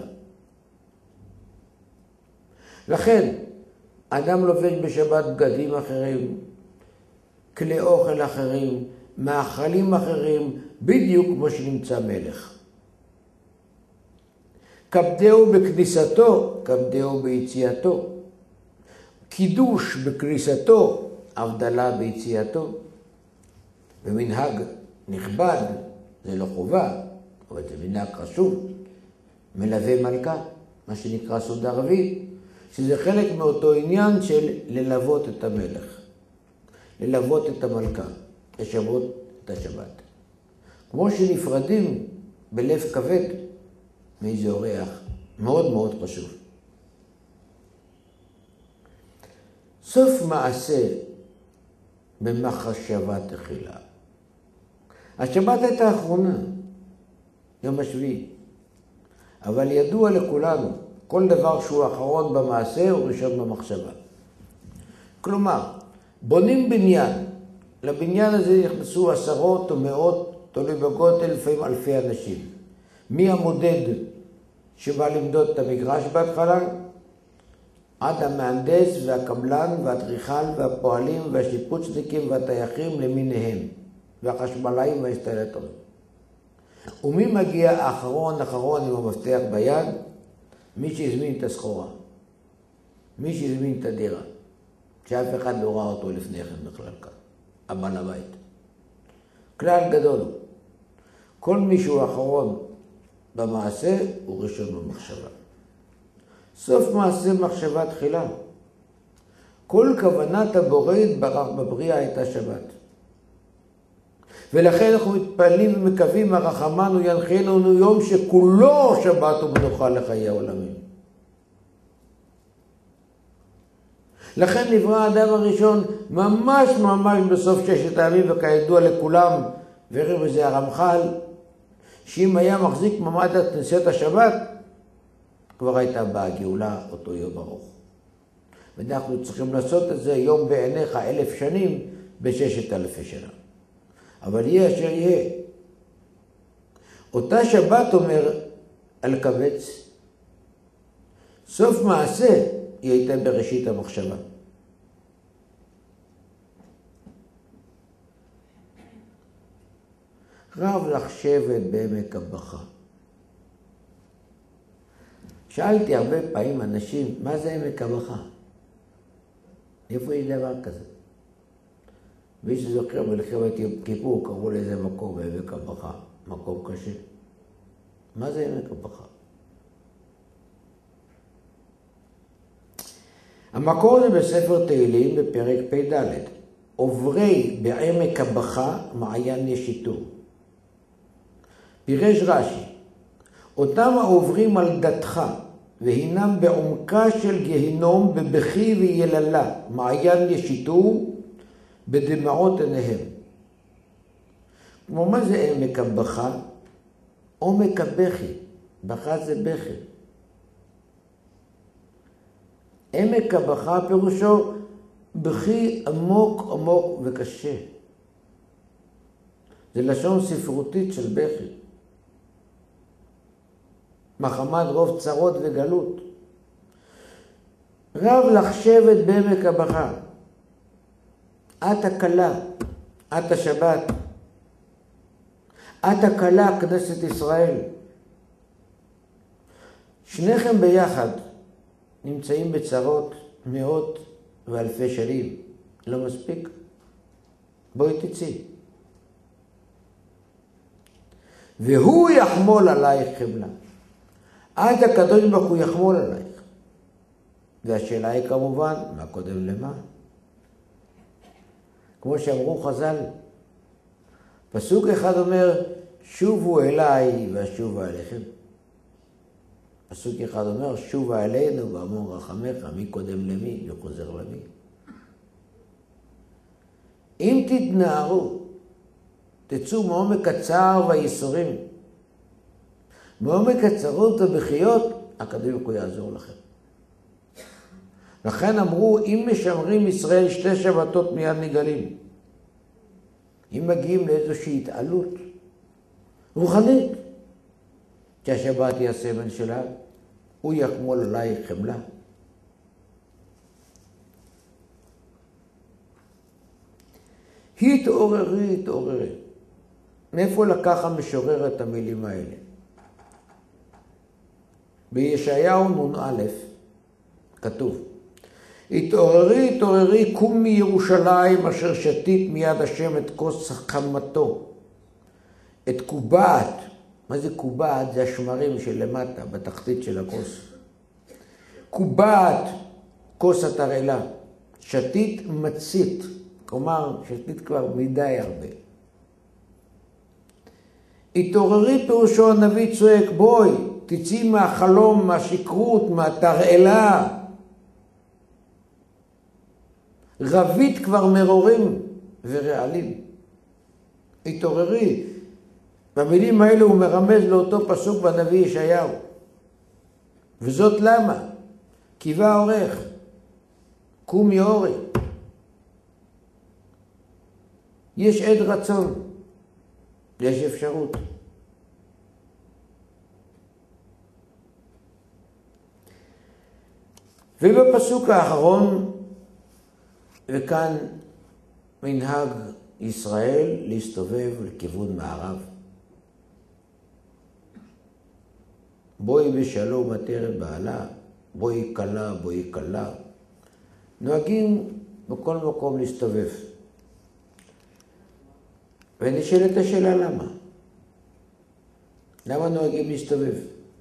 לכן, אדם לובש בשבת בגדים אחרים, כלי אוכל אחרים, מאכלים אחרים, בדיוק כמו שנמצא מלך. כבדהו בכניסתו, כבדהו ביציאתו. קידוש בכניסתו, הבדלה ביציאתו. ומנהג נכבד, זה לא חובה, אבל זה מנהג חשוב. מלווה מלכה, מה שנקרא סעודה רביעית, שזה חלק מאותו עניין של ללוות את המלך. ללוות את המלכה, לשבות את השבת. כמו שנפרדים בלב כבד מאיזה אורח, מאוד מאוד חשוב. סוף מעשה במחשבה תחילה. השבת הייתה האחרונה, יום השביעי. אבל ידוע לכולנו, כל דבר שהוא האחרון במעשה הוא ראשון במחשבה. כלומר, בונים בניין. לבניין הזה נכנסו עשרות או מאות, תלוי בגודל, לפעמים אלפי אנשים. מי המודד שבא למדוד את המגרש בהתחלה? עד המהנדס והקבלן והאדריכל והפועלים והשיפוצניקים והטייחים למיניהם, והחשמלאים והאינסטלטורים. ומי מגיע אחרון עם המפתח ביד? מי שהזמין את הסחורה, מי שהזמין את הדירה, שאף אחד לא ראה אותו לפני כן בכלל כאן, הבן הבית. כלל גדול, כל מי שהוא אחרון במעשה הוא ראשון במחשבה. סוף מעשה מחשבה תחילה. כל כוונת הבורא יתברך בבריאה הייתה שבת. ולכן אנחנו מתפעלים ומקווים, הרחמנו ינחנו יום שכולו שבת ומנוחה לחיי העולמים. לכן נברא האדם הראשון ממש בסוף ששת הימים, וכידוע לכולם, והראה בזה הרמח"ל, שאם היה מחזיק ממד את נשיאת השבת, כבר הייתה באה גאולה אותו יום ארוך. ואנחנו צריכים לעשות את זה יום בעיניך 1000 שנים ב6,000 שנה. אבל יהיה אשר יהיה. אותה שבת אומר אלקבץ, סוף מעשה היא הייתה בראשית המחשבה. רב לך שבט בעמק הבכה. שאלתי הרבה פעמים אנשים, מה זה עמק הבכה? איפה יש דבר כזה? מי שזוכר מלחמת יום כיפור קראו לזה מקום בעמק הבכה, מקום קשה. מה זה עמק הבכה? המקור זה בספר תהילים בפרק פ"ד. עוברי בעמק הבכה מעיין ישיתו. פירש רש"י, אותם העוברים על דתך והינם בעומקה של גיהינום בבכי ויללה, מעיין ישיתו בדמעות עיניהם. כמו מה זה עמק הבכה? עומק הבכי, בכה זה בכי. עמק הבכה פירושו בכי עמוק עמוק וקשה. זה לשון ספרותית של בכי. מחמת רוב צרות וגלות. רב לך שבט בעמק הבכה. את הכלה, את השבת. את הכלה, כנסת ישראל. שניכם ביחד נמצאים בצרות מאות ואלפי שנים. לא מספיק? בואי תצאי. והוא יחמול עלייך חמלה. עד הקדוש ברוך הוא יחמול עלייך. והשאלה היא כמובן, מה קודם למה? כמו שאמרו חז"ל, פסוק אחד אומר, שובו אליי ואשובה אליכם. פסוק אחד אומר, שובה אלינו ואמור רחמך, מי קודם למי וחוזר למי. אם תתנערו, תצאו מעומק הצער והייסורים, מעומק הצרות ובכיות, הקדוש ברוך הוא יעזור לכם. לכן אמרו, אם משמרים ישראל 2 שבתות מיד נגלים. אם מגיעים לאיזושהי התעלות רוחנית, שהשבת היא הסמל שלה, הוא יחמול עלייך חמלה. התעוררי, התעוררי. מאיפה לקח המשורר את המילים האלה? בישעיהו נ"א כתוב, התעוררי, התעוררי, קום מירושלים אשר שתית מיד השם את כוס חמתו, את קובעת. מה זה קובעת? זה השמרים שלמטה, בתחתית של הכוס. קובעת כוס התרעלה, שתית מצית, כלומר שתית כבר מדי הרבה. התעוררי פירושו הנביא צועק, בואי, תצאי מהחלום, מהשכרות, מהתרעלה. רבית כבר מרורים ורעלים. התעוררי. במילים האלו הוא מרמז לאותו פסוק בנביא ישעיהו. וזאת למה? קיווה עורך. קום יאורי. יש עד רצון. יש אפשרות. ובפסוק האחרון, וכאן מנהג ישראל להסתובב לכיוון מערב. בואי בשלום עטרת בעלה, בואי קלה, בואי קלה. נוהגים בכל מקום להסתובב. ונשאלת השאלה למה? למה נוהגים להסתובב?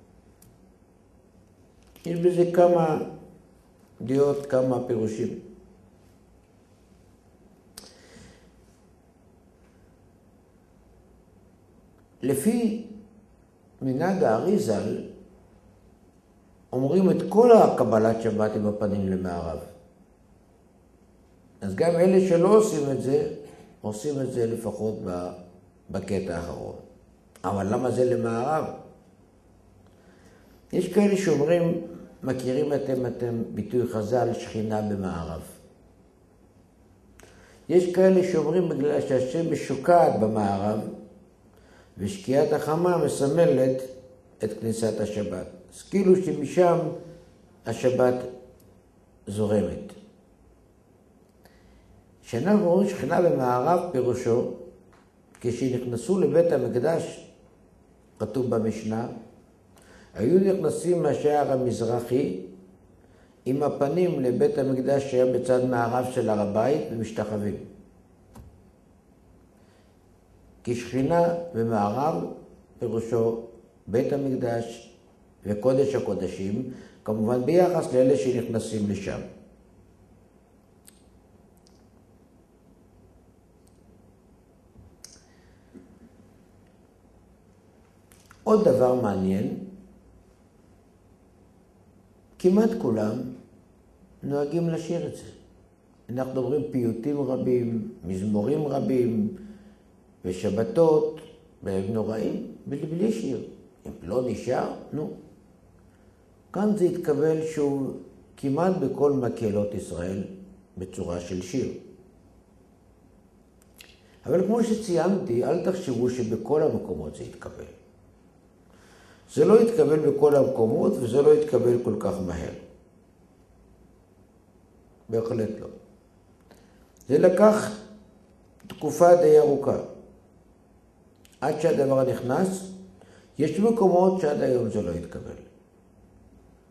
יש בזה כמה דעות, כמה פירושים. לפי מנהג האריז"ל, אומרים את כל הקבלת שבת עם הפנים למערב. אז גם אלה שלא עושים את זה, עושים את זה לפחות בקטע האחרון. אבל למה זה למערב? יש כאלה שאומרים, מכירים אתם ביטוי חז"ל, שכינה במערב. יש כאלה שאומרים בגלל שהשם משוקעת במערב, ושקיעת החמה מסמלת את כניסת השבת. אז כאילו שמשם השבת זורמת. כשאנחנו אומרים שכינה במערב פירושו, כשנכנסו לבית המקדש, כתוב במשנה, היו נכנסים מהשער המזרחי עם הפנים לבית המקדש שהיה בצד מערב של הר הבית ומשתחווים. כי שכינה במערב פירושו בית המקדש וקודש הקודשים, כמובן ביחס לאלה שנכנסים לשם. עוד דבר מעניין, כמעט כולם נוהגים לשיר את זה. אנחנו אומרים פיוטים רבים, מזמורים רבים, ושבתות, והם נוראים, בלי שיר. אם לא נשאר, נו. כאן זה התקבל שוב כמעט בכל מקהלות ישראל בצורה של שיר. אבל כמו שציינתי, אל תחשבו שבכל המקומות זה יתקבל. זה לא יתקבל בכל המקומות, וזה לא יתקבל כל כך מהר. בהחלט לא. זה לקח תקופה די ארוכה. עד שהדבר נכנס, יש מקומות שעד היום זה לא יתקבל.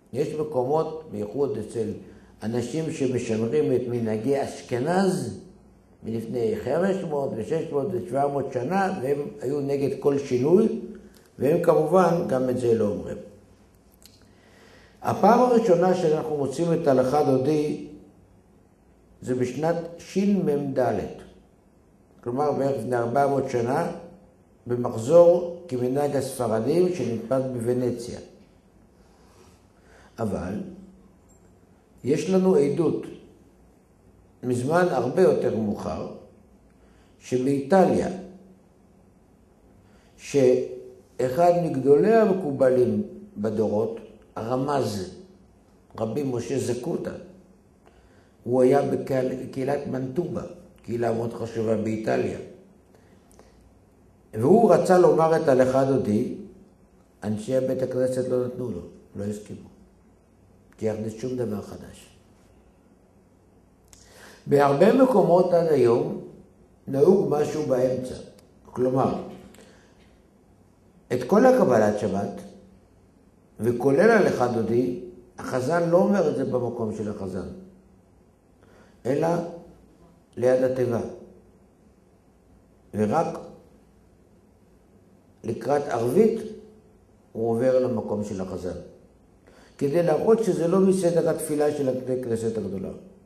יש מקומות, בייחוד אצל אנשים שמשמרים את מנהגי אשכנז מלפני 500 ו-600 ו-700 שנה, והם היו נגד כל שינוי, והם כמובן גם את זה לא אומרים. הפעם הראשונה שאנחנו מוצאים את הלכה דודי זה בשנת שמ"ד. כלומר בערך לפני 400 שנה, במחזור כמנהג הספרדים שנדפס בוונציה. אבל יש לנו עדות מזמן הרבה יותר מאוחר, שבאיטליה, שאחד מגדולי המקובלים בדורות, הרמז, רבי משה זקוטה, הוא היה בקהילת מנטובה, קהילה מאוד חשובה באיטליה. והוא רצה לומר את הלכה דודי, אנשי בית הכנסת לא נתנו לו, לא הסכימו. כי יכניס שום דבר חדש. בהרבה מקומות עד היום נהוג משהו באמצע. כלומר, את כל הקבלת שבת, וכולל הלכה דודי, החזן לא אומר את זה במקום של החזן, אלא ליד התיבה. ורק לקראת ערבית הוא עובר למקום של החזן. כדי להראות שזה לא מסדר התפילה של הכנסת הגדולה.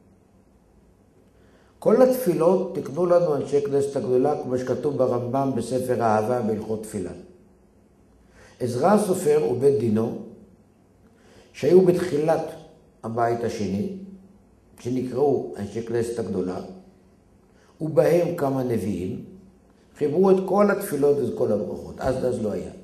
כל התפילות תקנו לנו אנשי כנסת הגדולה, כמו שכתוב ברמב"ם בספר האהבה בהלכות תפילה. עזרא הסופר ובית דינו, שהיו בתחילת הבית השני, שנקראו אנשי כנסת הגדולה, ובהם כמה נביאים, חיברו את כל התפילות ואת כל הברכות. אז לא היה.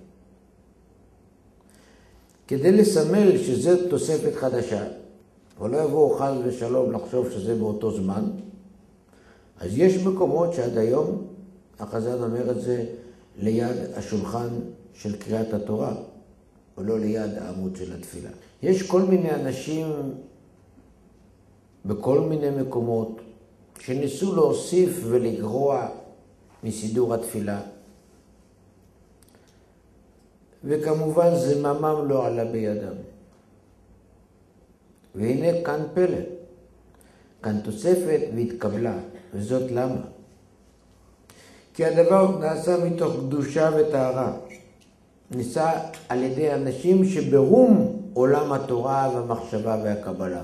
כדי לסמל שזה תוספת חדשה, ולא יבואו חס ושלום לחשוב שזה באותו זמן, אז יש מקומות שעד היום החזן אומר את זה ליד השולחן של קריאת התורה, ולא ליד העמוד של התפילה. יש כל מיני אנשים בכל מיני מקומות שניסו להוסיף ולגרוע מסידור התפילה, וכמובן זממם לא עלה בידם. והנה כאן פלא, כאן תוספת והתקבלה, וזאת למה? כי הדבר נעשה מתוך קדושה וטהרה, נעשה על ידי אנשים שברום עולם התורה והמחשבה והקבלה.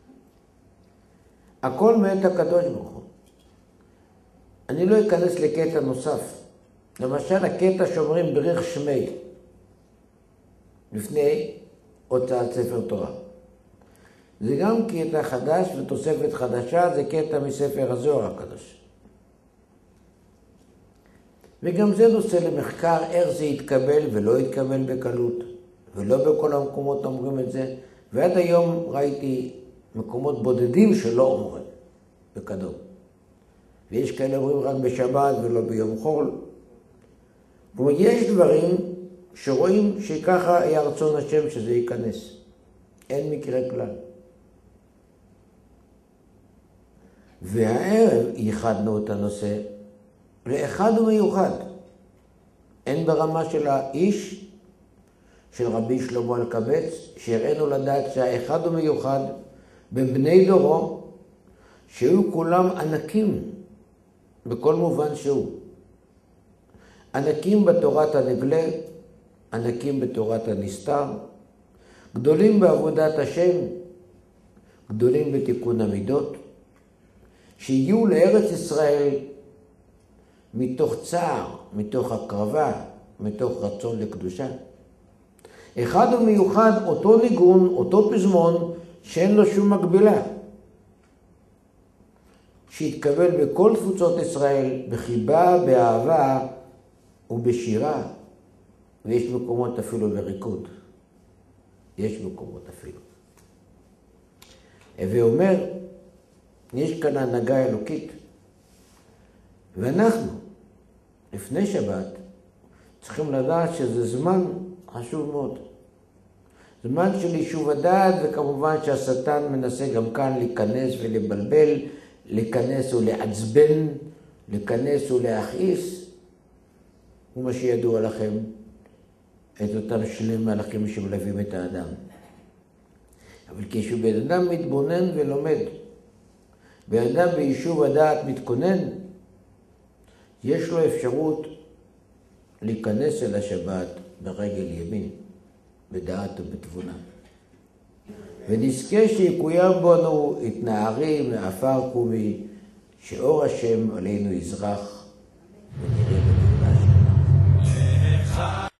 הכל מאת הקדוש ברוך הוא. אני לא אכנס לקטע נוסף. למשל הקטע שאומרים בריך שמי, לפני הוצאת ספר תורה. זה גם קטע חדש ותוספת חדשה, זה קטע מספר הזוהר הקדוש. וגם זה נושא למחקר, איך זה יתקבל ולא יתקבל בקלות, ולא בכל המקומות אומרים את זה, ועד היום ראיתי מקומות בודדים שלא אומרים בקדום. ויש כאלה אומרים רק בשבת ולא ביום חול. כלומר, יש דברים שרואים שככה היה רצון השם שזה ייכנס. אין מקרה כלל. והערב ייחדנו את הנושא לאחד ומיוחד. אין ברמה של האיש, של רבי שלמה אלקבץ, שהראינו לדעת שהאחד ומיוחד בבני דורו, שהיו כולם ענקים בכל מובן שהוא. ענקים בתורת הנגלה, ענקים בתורת הנסתר, גדולים בעבודת השם, גדולים בתיקון המידות, שהגיעו לארץ ישראל מתוך צער, מתוך הקרבה, מתוך רצון לקדושה. אחד ומיוחד אותו ניגון, אותו פזמון, שאין לו שום מקבילה. שהתקבל בכל תפוצות ישראל, בחיבה, באהבה ובשירה. ויש מקומות אפילו בריקוד. יש מקומות אפילו. ואומר, יש כאן הנהגה אלוקית. ואנחנו, לפני שבת, צריכים לדעת שזה זמן חשוב מאוד. זמן של יישוב הדעת, וכמובן שהשטן מנסה גם כאן להיכנס ולבלבל, להיכנס ולעצבן, להיכנס ולהכעיס. ומה שידוע לכם, את אותם שני מלאכים שמלווים את האדם. אבל כשבן אדם מתבונן ולומד, בן אדם ביישוב הדעת מתכונן, יש לו אפשרות להיכנס אל השבת ברגל ימין, בדעת ובתבונה. ונזכה שיקוים בנו התנערים מעפר קומי, שאור השם עלינו יזרח ונראה במקדש.